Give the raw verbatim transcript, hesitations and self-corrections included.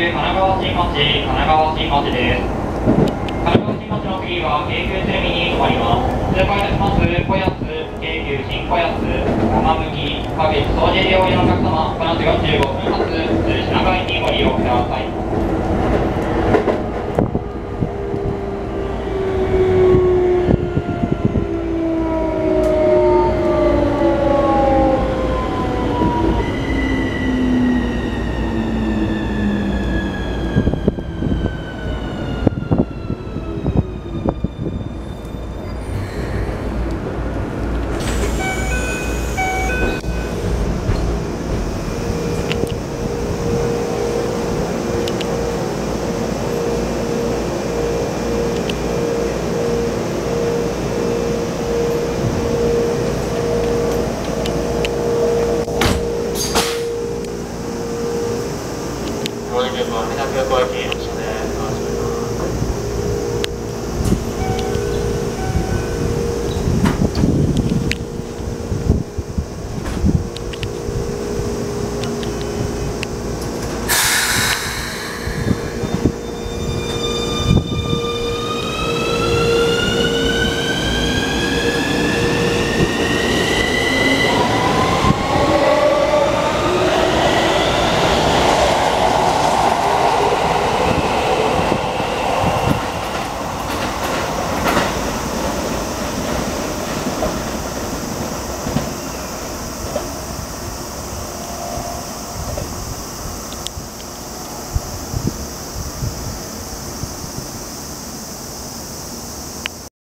神奈川新町、神奈川新町です。神奈川新町の次は京急鶴見に止まります。通過いたします小安、京急新小安、浜向き、各駅総入りをお利用のお客様、この後よんじゅうごふん発、鶴品川にご利用ください。 羽田空港駅